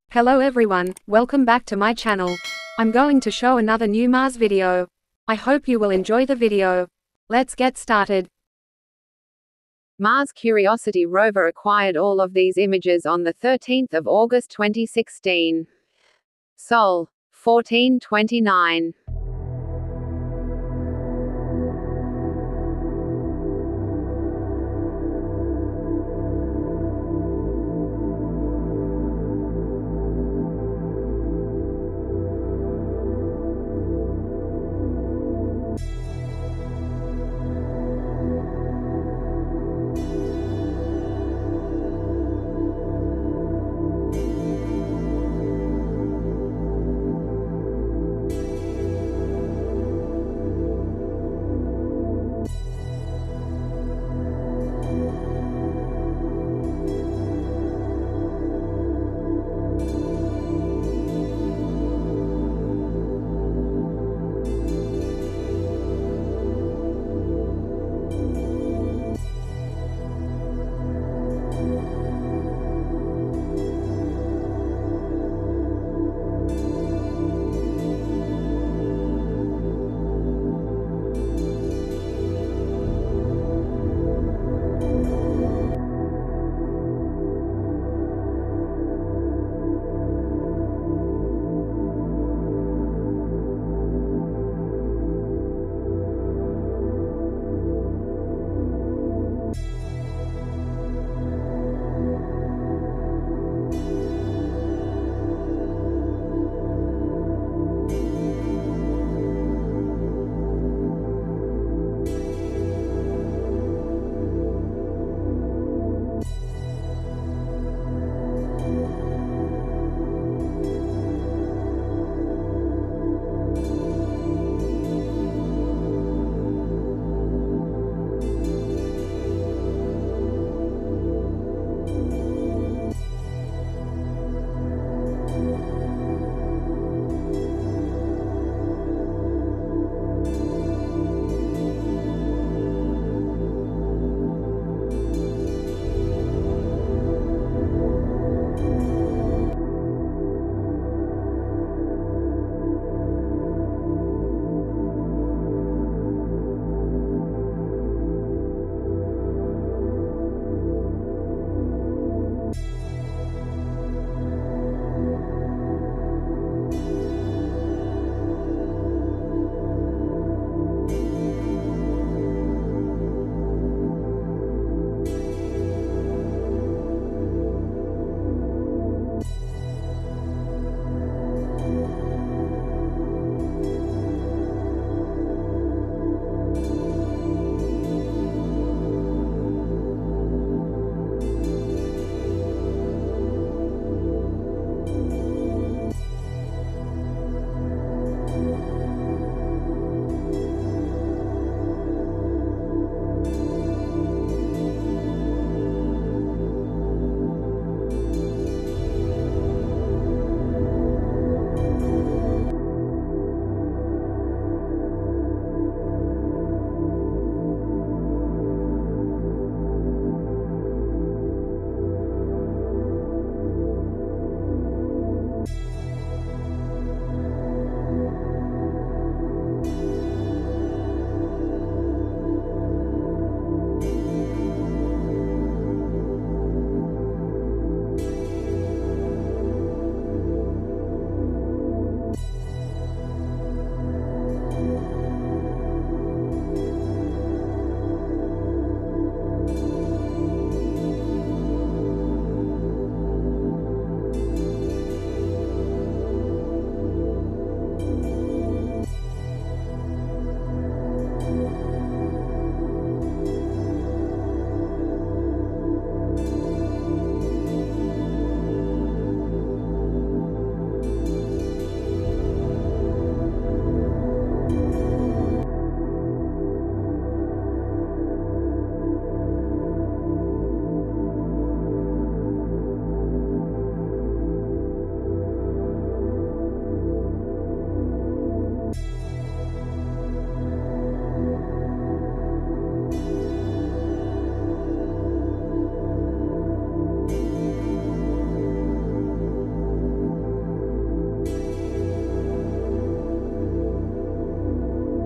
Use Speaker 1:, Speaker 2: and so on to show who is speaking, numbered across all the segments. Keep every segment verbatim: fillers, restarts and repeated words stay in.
Speaker 1: Hello everyone, welcome back to my channel. I'm going to show another new Mars video. I hope you will enjoy the video. Let's get started.
Speaker 2: Mars Curiosity rover acquired all of these images on the thirteenth of August twenty sixteen. Sol. fourteen twenty-nine.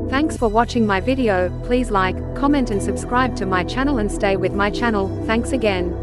Speaker 1: Thanks for watching my video. Please like, comment and subscribe to my channel and stay with my channel. Thanks again.